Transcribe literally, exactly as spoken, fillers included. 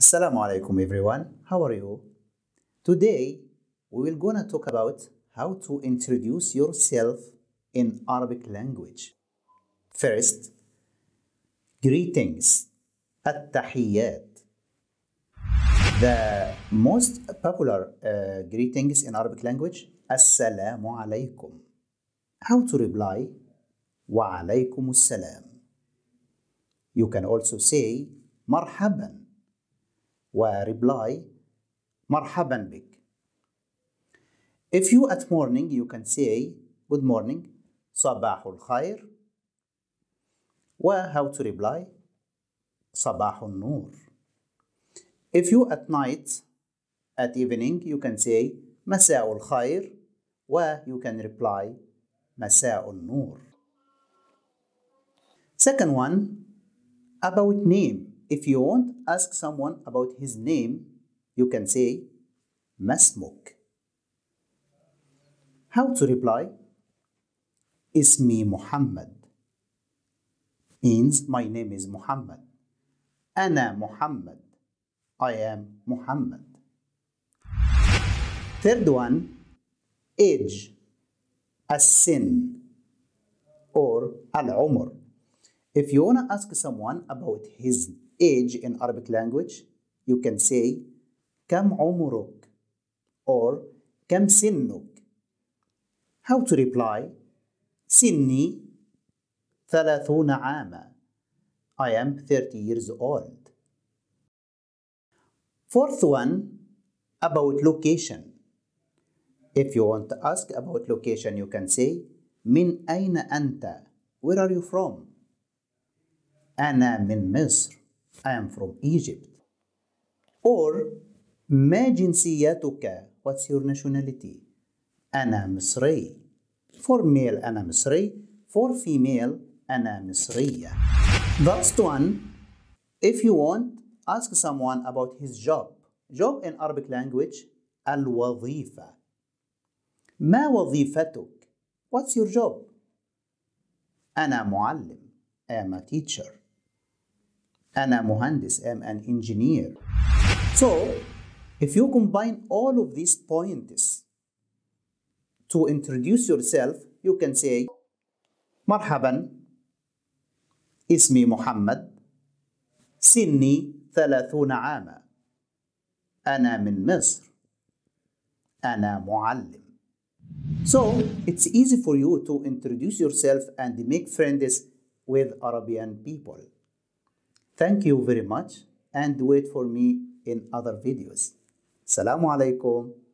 Assalamu alaikum everyone, how are you? Today we will gonna talk about how to introduce yourself in Arabic language. First, greetings, التحيات. The most popular uh, greetings in Arabic language, Assalamu alaikum. How to reply? Wa alaikum assalam. You can also say marhaban. ورeply مرحبا بك. If you at morning you can say good morning صباح الخير. و how to reply صباح النور. If you at night at evening you can say مساء الخير و you can reply مساء النور. Second one, about name. If you want to ask someone about his name, you can say ما اسمك. How to reply? اسمي محمد means my name is Muhammad. أنا محمد. I am Muhammad. Third one, age, السن or العمر. If you want to ask someone about his age in Arabic language, you can say كم عمرك or كم سنك. How to reply? سني ثلاثون عاما. I am thirty years old. Fourth one, about location. If you want to ask about location, you can say من أين أنت? Where are you from? أنا من مصر. I am from Egypt. Or ما جنسيتك? What's your nationality? أنا مصري. For male أنا مصري. For female أنا مصرية. The last one, if you want, ask someone about his job. Job in Arabic language الوظيفة. ما وظيفتك? What's your job? أنا معلم. I am a teacher. أنا مهندس. I am an engineer. So, if you combine all of these points to introduce yourself, you can say مرحبا اسمي محمد سني ثلاثون عاما أنا من مصر أنا معلم. So, it's easy for you to introduce yourself and make friends with Arabian people. Thank you very much and wait for me in other videos. Assalamu alaikum.